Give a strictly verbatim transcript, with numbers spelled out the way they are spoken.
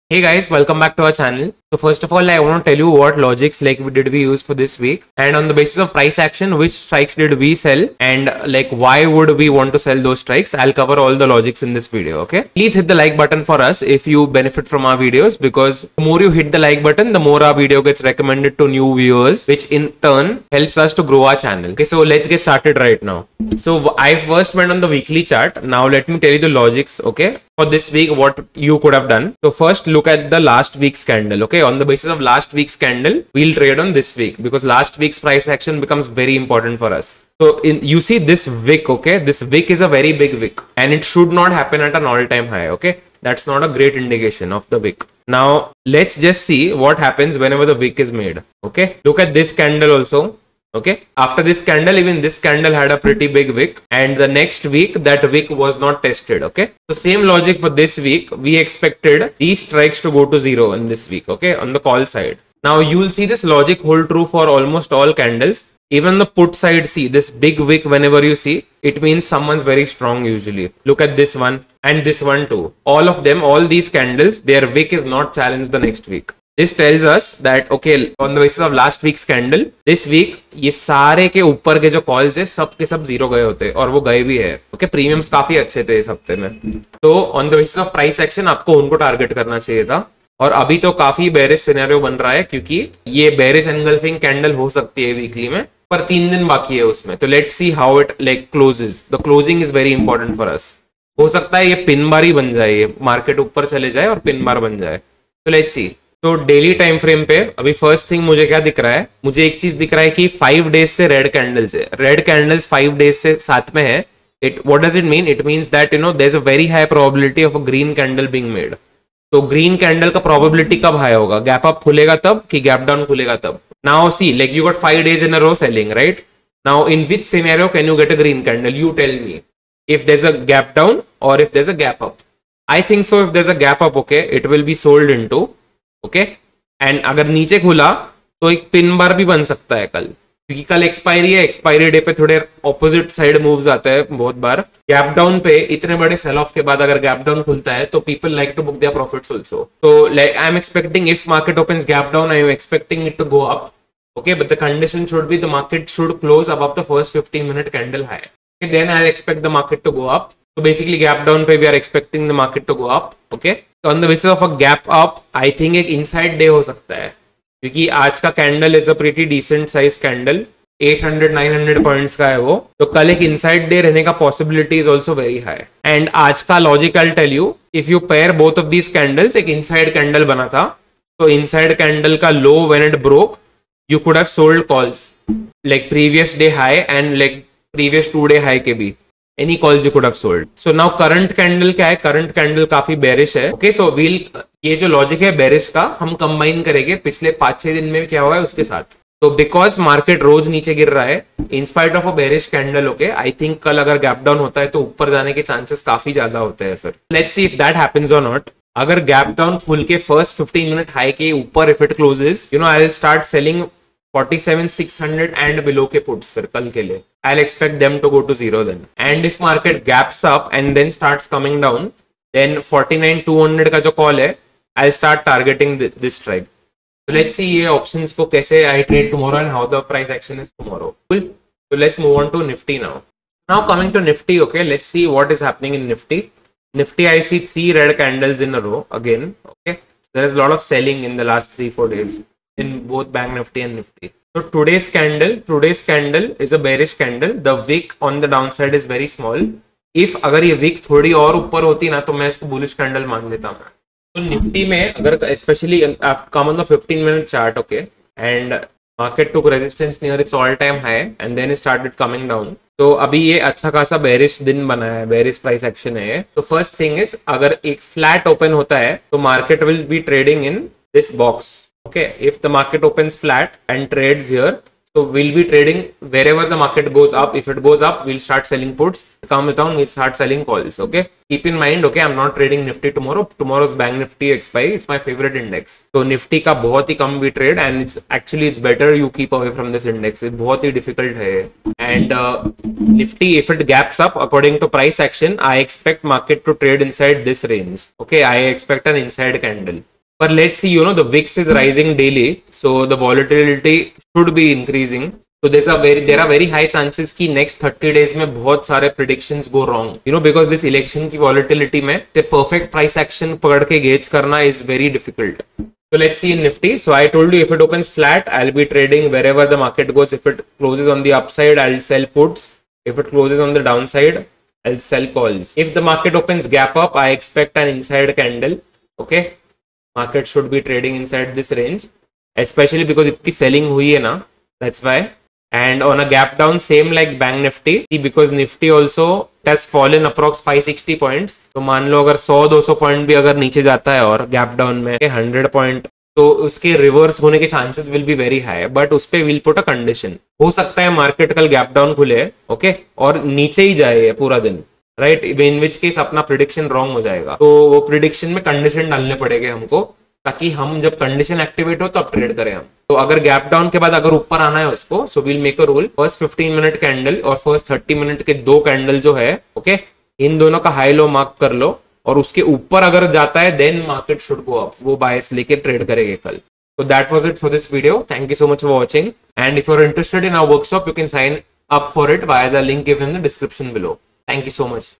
Hey guys, welcome back to our channel. So first of all, I want to tell you what logics like did we use for this week, and on the basis of price action, which strikes did we sell, and like why would we want to sell those strikes. I'll cover all the logics in this video. Okay, please hit the like button for us if you benefit from our videos, because the more you hit the like button, the more our video gets recommended to new viewers, which in turn helps us to grow our channel. Okay, so let's get started right now. So I first went on the weekly chart. Now let me tell you the logics. Okay, for this week, what you could have done. So first look at the last week's candle. Okay, on the basis of last week's candle, we'll trade on this week, because last week's price action becomes very important for us. So in you see this wick, okay, this wick is a very big wick, and it should not happen at an all-time high. Okay, that's not a great indication of the wick. Now let's just see what happens whenever the wick is made. Okay, look at this candle also. Okay, after this candle, even this candle had a pretty big wick, and the next week that wick was not tested. Okay, so same logic for this week. We expected these strikes to go to zero in this week. Okay, on the call side. Now you will see this logic hold true for almost all candles. Even the put side, see this big wick, whenever you see, it means someone's very strong usually. Look at this one and this one too. All of them, all these candles, their wick is not challenged the next week. This tells us that okay, on the basis of last week's candle, this week ये सारे के ऊपर के जो calls है सब के सब जीरो गए होते हैं, और वो गए भी है. ओके, प्रीमियम्स काफी अच्छे थे इस हफ्ते में. तो on the basis of price action आपको उनको टारगेट करना चाहिए था, और अभी तो काफी बेरिश सिनेरियो बन रहा है, क्योंकि ये बेरिश एनगल्फिंग कैंडल हो सकती है वीकली में, पर तीन दिन बाकी है उसमें. तो let's see how it like closes. The closing is very important for us. हो सकता है ये पिन बार ही बन जाए, ये मार्केट ऊपर चले जाए और पिन बार बन जाए. तो लेट्स सी. तो डेली टाइम फ्रेम पे अभी फर्स्ट थिंग मुझे क्या दिख रहा है, मुझे एक चीज दिख रहा है कि फाइव डेज से रेड कैंडल्स है. रेड कैंडल्स फाइव डेज से साथ में है. It what does it mean? It means that you know there is a very high probability of a green candle being made. तो ग्रीन कैंडल का probability कब high होगा? Gap up खुलेगा तब कि गैप डाउन खुलेगा तब? Now see, like you got five days in a row selling, right? Now in which scenario can you get a green candle? You tell me. If there's a gap down or if there's a gap up. I think so if there's a gap up, okay, it will be sold into, okay. And अगर नीचे खुला तो एक pin bar भी बन सकता है कल, क्योंकि कल एक्सपायरी है. एक्सपायरी डे पे थोड़े ऑपोजिट साइड मूव्स आते हैं बहुत बार. गैप डाउन पे इतने बड़े सेल ऑफ के बाद अगर गैप डाउन खुलता है तो people like to book their profits also. तो like I am expecting if market opens gap down, I am expecting it to go up. Okay, but the condition should be the market should close above the first fifteen minute candle high. Okay, then I'll expect the market to go up. So basically gap down पे we are expecting the market to go up. Okay, so on the basis of a gap up, I think एक inside day हो सकता है, क्योंकि आज का candle is a pretty decent size candle. eight hundred nine hundred points का है वो. तो कल एक inside day रहने का possibility is also very high. And आज का logic I'll tell you, if you pair both of these candles, एक inside candle बना था, तो inside candle का low when it broke, you could have sold calls like previous day high and like previous two day high के भी. Any calls you could have sold. So now current candle क्या है? current candle काफी bearish है. Okay, so we'll ये जो logic है bearish का, हम combine करेंगे पिछले पांच छह दिन में क्या हुआ है उसके साथ. तो because market रोज नीचे गिर रहा है, in spite of a bearish candle, okay, I think कल अगर gap down होता है तो ऊपर जाने के chances काफी ज्यादा होते हैं. फिर let's see if that happens or not. अगर gap down खुल के first fifteen minute high के ऊपर if it closes, you know, I'll start selling forty-seven six hundred and below के puts फिर कल के लिए. I'll expect them to go to zero then. And if market gaps up and then starts coming down, then forty-nine two hundred का जो call है, I'll start targeting this strike. So let's see ये options को कैसे I trade tomorrow and how the price action is tomorrow. Cool. So let's move on to Nifty now. Now coming to Nifty, okay, let's see what is happening in Nifty. Nifty, I see three red candles in a row again. Okay, there is a lot of selling in the last three four days in both Bank Nifty and Nifty. So today's candle, today's candle is a bearish candle. The wick on the downside is very small. If अगर ये wick थोड़ी और ऊपर होती ना तो मैं इसको bullish candle मान लेता हूँ. तो निफ्टी में अगर especially after come on the fifteen minute chart, okay, and market took resistance near its all time high and then it started coming down. तो अभी ये अच्छा खासा bearish दिन बना है, bearish price action है. तो first thing is अगर एक flat open होता है तो market will be trading in this box. Okay, if the market opens flat and trades here, so we'll be trading wherever the market goes up. If it goes up, we'll start selling puts. If it comes down, we'll start selling calls. Okay, keep in mind, okay, I'm not trading Nifty tomorrow. Tomorrow's Bank Nifty expiry. It's my favorite index. So Nifty का बहुत ही कम we trade, and it's actually it's better you keep away from this index. It's बहुत ही difficult है. And uh, Nifty, if it gaps up according to price action, I expect market to trade inside this range. Okay, I expect an inside candle. But let's see, you know, the V I X is rising daily, so the volatility should be increasing. So there's a very there are very high chances कि next thirty days में बहुत सारे predictions go wrong. You know, because this election की volatility में the perfect price action पकड़ के gauge करना is very difficult. So let's see in Nifty. So I told you if it opens flat, I'll be trading wherever the market goes. If it closes on the upside, I'll sell puts. If it closes on the downside, I'll sell calls. If the market opens gap up, I expect an inside candle. Okay. Market should be trading inside this range, especially because itki selling hui hai na, that's why. And on a gap down, same like Bank Nifty, because Nifty also has fallen approx five sixty points. तो मान लो अगर one hundred two hundred point भी अगर नीचे जाता है और gap down में one hundred पॉइंट, तो उसके रिवर्स होने के chances will be very high, but उस पे विल पुट अ कंडीशन. हो सकता है मार्केट कल गैप डाउन खुले, ओके, और नीचे ही जाए पूरा दिन, राइट, इन विच केस अपना प्रिडिक्शन रॉन्ग हो जाएगा. तो वो प्रिडिक्शन में कंडीशन डालने पड़ेंगे हमको, ताकि हम जब कंडीशन एक्टिवेट हो तब ट्रेड करें हम. तो अगर गैप डाउन के बाद अगर ऊपर आना है उसको, so will make a rule, first fifteen minute candle और फर्स्ट थर्टी मिनट के दो कैंडल जो है, ओके, इन दोनों का हाई लो मार्क कर लो, और उसके ऊपर अगर जाता है then market should go up. वो बायस लेके ट्रेड करेंगे कल. So that was it for this video. Thank you so much for watching. And if you're interested in our workshop, you can sign up for it via the link given in the description below. Thank you so much.